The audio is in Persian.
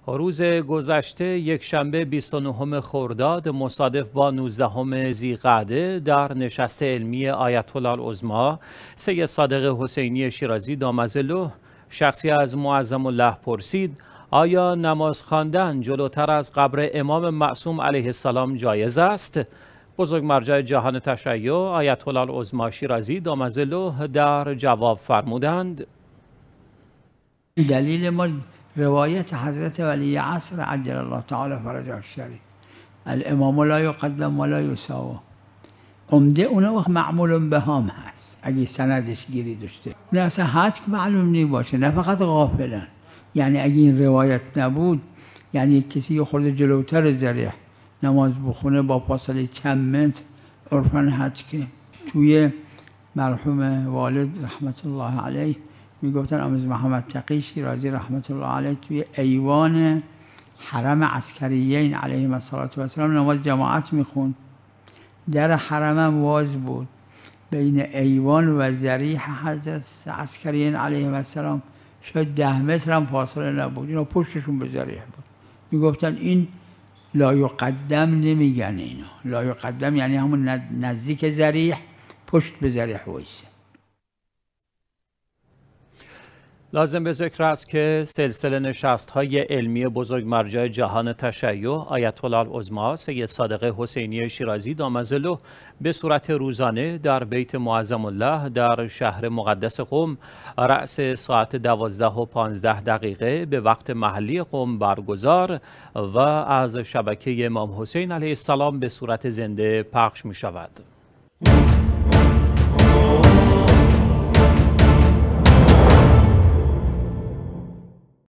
روز گذشته یکشنبه 29 خرداد مصادف با 19 ذی‌قعده در نشست علمی آیت الله العظما سید صادق حسینی شیرازی دامظله شخصی از معظم الله پرسید آیا نماز خواندن جلوتر از قبر امام معصوم علیه السلام جایز است؟ بزرگ مرجع جهان تشیع آیت الله العظما شیرازی دامظله در جواب فرمودند دلیل ما روایت حضرت ولی عصر عجل الله تعالی فرجه الشریف الامام لا یقدم ولا یساوی، عمده اون وقت معمول به هم هست اگه سندش گیری داشته، نه اصلا حد معلوم نی باشه، نه فقط غافلن. یعنی اگه این روایت نبود، یعنی کسی یه خورده جلوتر ذریح نماز بخونه با فاصله چند متر، عرفاً حد که توی مرحوم والد رحمت الله علیه میگفتن آموز محمد تقی شیرازی رحمت الله علیه توی ایوان حرم عسکریین علیهم السلام نماز جماعت میخوند. در حرم واز بود، بین ایوان و ذریح حضرت عسکریین علیهم السلام شاید 10 متر هم فاصله نبود، اینا پشتشون به ذریح بود. میگفتن این لا یقدم نمیگن، اینا لا یقدم یعنی همون نزدیک ذریح، پشت به ذریح وایسه. لازم به ذکر است که سلسله نشست‌های علمی بزرگ مرجع جهان تشیع آیت الله العظما سید صادق حسینی شیرازی دامظله به صورت روزانه در بیت معظم الله در شهر مقدس قم رأس ساعت 12:15 به وقت محلی قم برگزار و از شبکه امام حسین علیه السلام به صورت زنده پخش می شود.